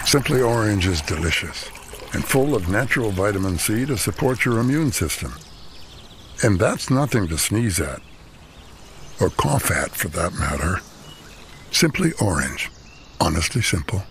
Simply Orange is delicious and full of natural vitamin C to support your immune system. And that's nothing to sneeze at, or cough at for that matter. Simply Orange. Honestly simple.